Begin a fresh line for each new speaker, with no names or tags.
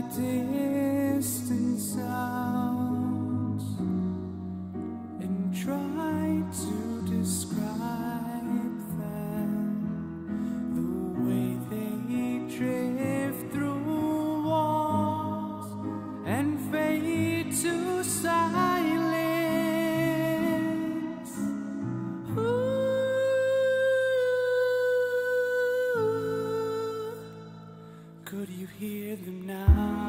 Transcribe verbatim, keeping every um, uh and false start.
distant sounds and try to describe them, the way they drift through walls and fade to silence. Ooh, could you hear them now?